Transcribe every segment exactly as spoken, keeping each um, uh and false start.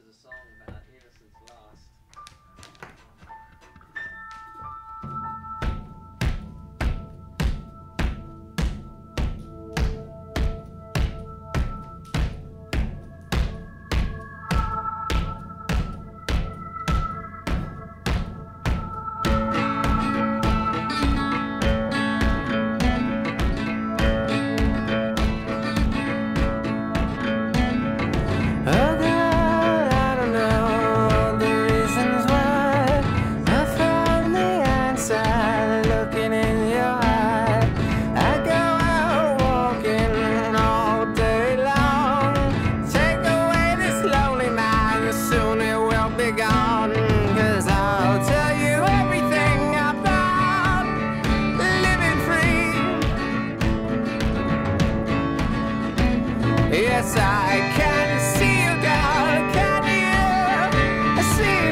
a song about innocence lost. Yes, I can see you, girl. Can you see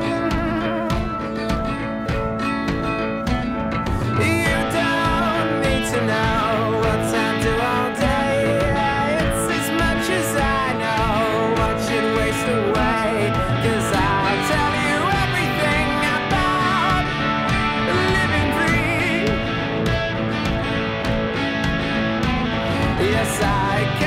me? You don't need to know what I do all day. It's as much as I know what should waste away. Cause I'll tell you everything about living free. Yes, I can.